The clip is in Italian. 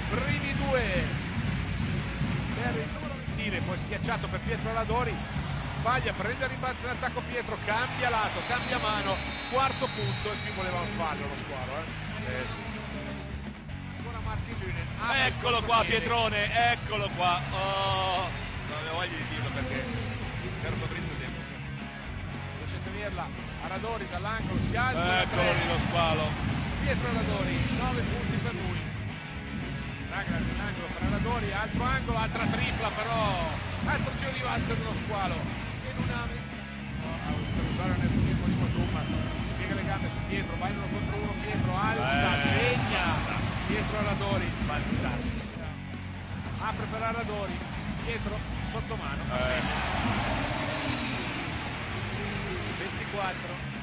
primi due per il numero 20, poi schiacciato per Pietro Aladori, sbaglia, prende il rimbalzo in attacco Pietro, cambia lato, cambia mano, quarto punto, e qui voleva un fallo lo Squalo, ancora Martin Lünen, eccolo qua Pietrone, eccolo qua, oh, non avevo voglia di dirlo perché c'era un brindisi di tempo. riesce a tenerla, Aladori dall'angolo si alza, Eccolo lì lo Squalo, Pietro Aladori, 9 punti per lui. Raga nell'angolo per Aladori, altro angolo, altra tripla però, altro giro di valzer dello Squalo, che non ha usare nel tempo di Motuma, piega le gambe su Pietro, vai uno contro uno, Pietro alza, segna, Pietro Aladori, fantastico, apre per Aladori, Pietro sotto mano, segna, 24.